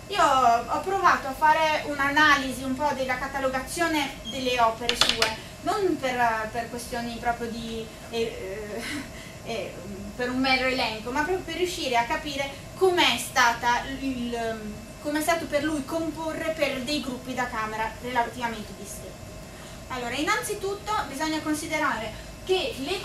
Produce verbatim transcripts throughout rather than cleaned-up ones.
Io ho provato a fare un'analisi un po' della catalogazione delle opere sue, non per, per questioni proprio di eh, eh, per un mero elenco, ma proprio per riuscire a capire com'è stata il, com'è stato per lui comporre per dei gruppi da camera relativamente distinti. Allora, innanzitutto bisogna considerare che le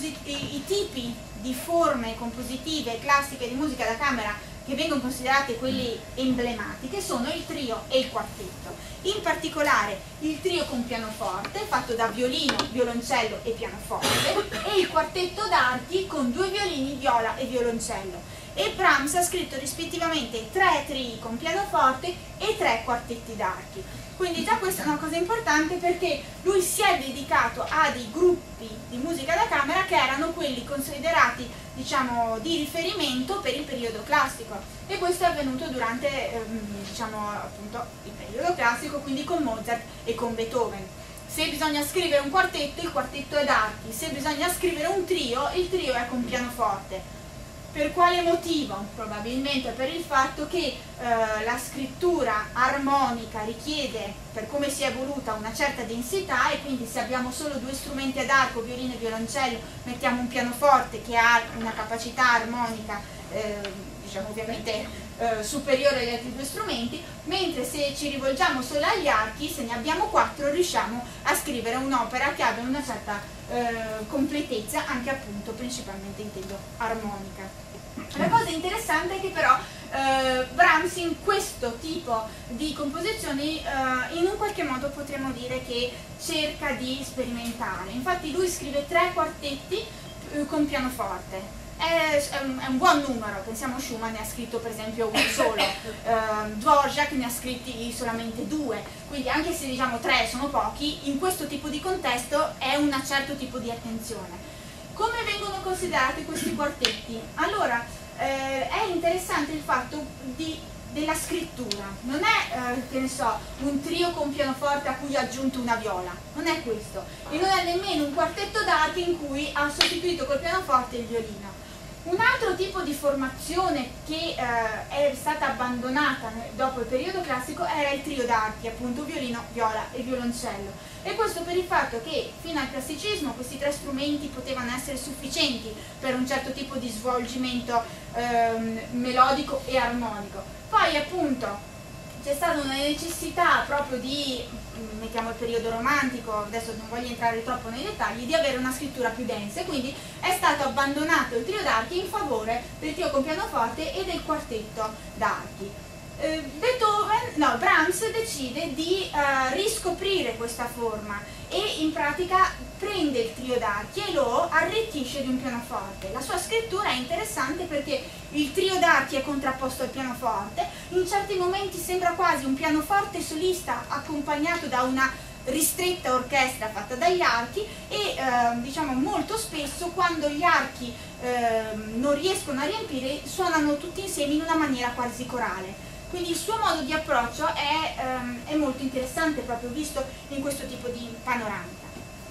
i, i tipi di forme compositive classiche di musica da camera che vengono considerate quelli emblematiche sono il trio e il quartetto. In particolare il trio con pianoforte, fatto da violino, violoncello e pianoforte, e il quartetto d'archi con due violini, viola e violoncello. E Brahms ha scritto rispettivamente tre trii con pianoforte e tre quartetti d'archi. Quindi già questa è una cosa importante, perché lui si è dedicato a dei gruppi di musica da camera che erano quelli considerati, diciamo, di riferimento per il periodo classico, e questo è avvenuto durante ehm, diciamo, appunto, il periodo classico, quindi con Mozart e con Beethoven. Se bisogna scrivere un quartetto, il quartetto è d'archi; se bisogna scrivere un trio, il trio è con pianoforte. Per quale motivo? Probabilmente per il fatto che eh, la scrittura armonica richiede, per come si è evoluta, una certa densità, e quindi se abbiamo solo due strumenti ad arco, violino e violoncello, mettiamo un pianoforte che ha una capacità armonica eh, diciamo ovviamente eh, superiore agli altri due strumenti, mentre se ci rivolgiamo solo agli archi, se ne abbiamo quattro, riusciamo a scrivere un'opera che abbia una certa eh, completezza, anche appunto principalmente intendo armonica. La cosa interessante è che però eh, Brahms in questo tipo di composizioni eh, in un qualche modo potremmo dire che cerca di sperimentare. Infatti lui scrive tre quartetti eh, con pianoforte. È, è, un, è un buon numero, pensiamo Schumann ne ha scritto per esempio uno solo, eh, Dvorak ne ha scritti solamente due, quindi anche se diciamo tre sono pochi, in questo tipo di contesto è un certo tipo di attenzione. Come vengono considerati questi quartetti? Allora, eh, è interessante il fatto di, della scrittura. Non è, eh, che ne so, un trio con pianoforte a cui ha aggiunto una viola, non è questo. E non è nemmeno un quartetto d'archi in cui ha sostituito col pianoforte il violino. Un altro tipo di formazione che eh, è stata abbandonata dopo il periodo classico era il trio d'archi, appunto violino, viola e violoncello. E questo per il fatto che fino al classicismo questi tre strumenti potevano essere sufficienti per un certo tipo di svolgimento ehm, melodico e armonico. Poi appunto c'è stata una necessità proprio di, mettiamo il periodo romantico, adesso non voglio entrare troppo nei dettagli, di avere una scrittura più densa, e quindi è stato abbandonato il trio d'archi in favore del trio con pianoforte e del quartetto d'archi. Eh, Beethoven, no, Brahms decide di eh, riscoprire questa forma e in pratica prende il trio d'archi e lo arricchisce di un pianoforte. La sua scrittura è interessante perché il trio d'archi è contrapposto al pianoforte, in certi momenti sembra quasi un pianoforte solista accompagnato da una ristretta orchestra fatta dagli archi, e eh, diciamo molto spesso quando gli archi eh, non riescono a riempire suonano tutti insieme in una maniera quasi corale. Quindi il suo modo di approccio è, um, è molto interessante, proprio visto in questo tipo di panoramica.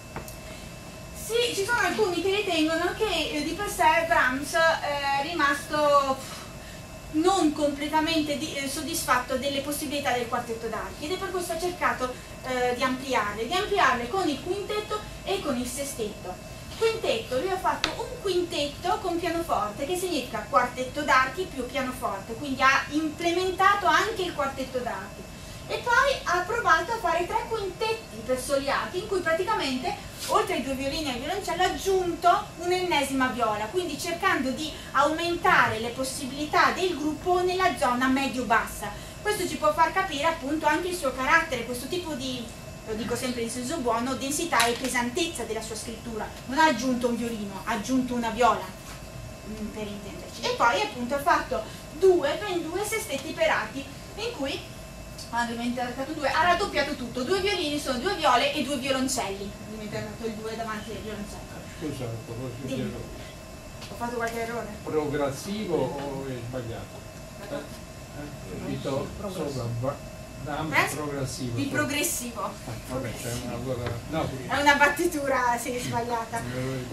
Sì, ci sono alcuni che ritengono che eh, di per sé Brahms è rimasto non completamente di, eh, soddisfatto delle possibilità del quartetto d'archi, ed è per questo ha cercato eh, di ampliarle, di ampliarle con il quintetto e con il sestetto. Quintetto, lui ha fatto un quintetto con pianoforte, che significa quartetto d'archi più pianoforte, quindi ha implementato anche il quartetto d'archi. E poi ha provato a fare tre quintetti per soli archi, in cui praticamente, oltre ai due violini e al violoncello, ha aggiunto un'ennesima viola, quindi cercando di aumentare le possibilità del gruppo nella zona medio-bassa. Questo ci può far capire appunto anche il suo carattere, questo tipo di, lo dico sempre in senso buono, densità e pesantezza della sua scrittura. Non ha aggiunto un violino, ha aggiunto una viola, per intenderci. E poi appunto ha fatto due, ben due sestetti per archi, in cui ha diventato due, ha raddoppiato tutto, due violini sono due viole e due violoncelli, è diventato il due davanti al violoncello. Scusa, Dimmi. Ho fatto qualche errore? Progressivo o è sbagliato? Eh? Eh? Dito sopra, Brahms progressivo. Il progressivo. Ah, vabbè, una, allora, no, è una battitura, sì, sbagliata.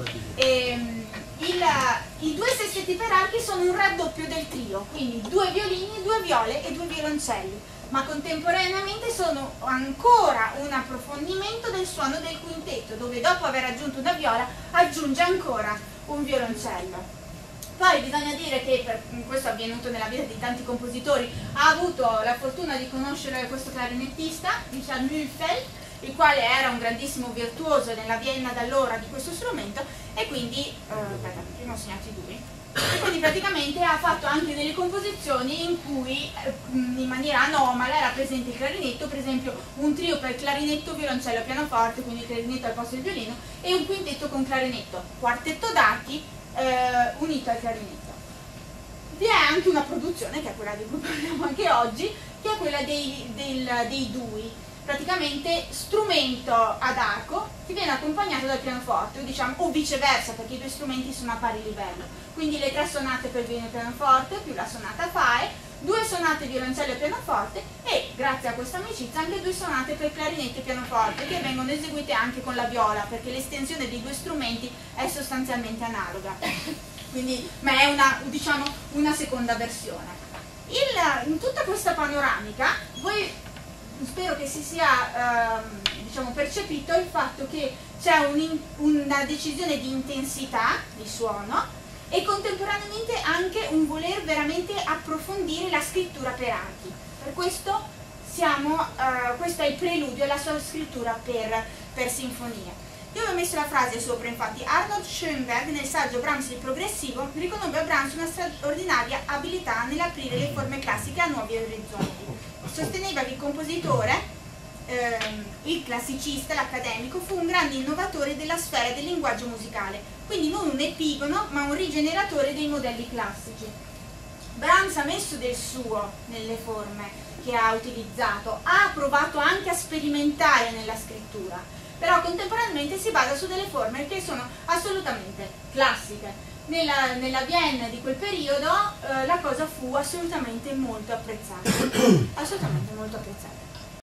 E, il, I due sestetti per archi sono un raddoppio del trio, quindi due violini, due viole e due violoncelli, ma contemporaneamente sono ancora un approfondimento del suono del quintetto, dove dopo aver aggiunto una viola aggiunge ancora un violoncello. Poi bisogna dire che, per, questo è avvenuto nella vita di tanti compositori, ha avuto la fortuna di conoscere questo clarinettista, Richard Mühlfeld, il quale era un grandissimo virtuoso nella Vienna d'allora di questo strumento, e quindi, eh, aspetta, prima ho segnato i due, e quindi praticamente ha fatto anche delle composizioni in cui eh, in maniera anomala era presente il clarinetto, per esempio un trio per clarinetto, violoncello, pianoforte, quindi il clarinetto al posto del violino, e un quintetto con clarinetto, quartetto d'archi, Eh, unito al clarinetto. Vi è anche una produzione, che è quella di cui parliamo anche oggi, che è quella dei, del, dei dui, praticamente strumento ad arco che viene accompagnato dal pianoforte, o, diciamo, o viceversa, perché i due strumenti sono a pari livello, quindi le tre sonate per violino e pianoforte più la sonata Fae, due sonate violoncello e pianoforte, e grazie a questa amicizia anche due sonate per clarinetto e pianoforte, che vengono eseguite anche con la viola, perché l'estensione dei due strumenti è sostanzialmente analoga. Quindi, ma è una, diciamo, una seconda versione. Il, in tutta questa panoramica, voi spero che si sia ehm, diciamo, percepito il fatto che c'è un, una decisione di intensità di suono, e contemporaneamente anche un voler veramente approfondire la scrittura per archi. Per questo siamo, uh, questo è il preludio alla sua scrittura per, per sinfonia. Io ho messo la frase sopra, infatti. Arnold Schoenberg, nel saggio Brahms il progressivo, riconobbe a Brahms una straordinaria abilità nell'aprire le forme classiche a nuovi orizzonti. Sosteneva che il compositore, ehm, il classicista, l'accademico, fu un grande innovatore della sfera del linguaggio musicale, quindi non un epigono ma un rigeneratore dei modelli classici. Brahms ha messo del suo nelle forme che ha utilizzato, ha provato anche a sperimentare nella scrittura, però contemporaneamente si basa su delle forme che sono assolutamente classiche. Nella, nella Vienna di quel periodo eh, la cosa fu assolutamente molto apprezzata, assolutamente molto apprezzata.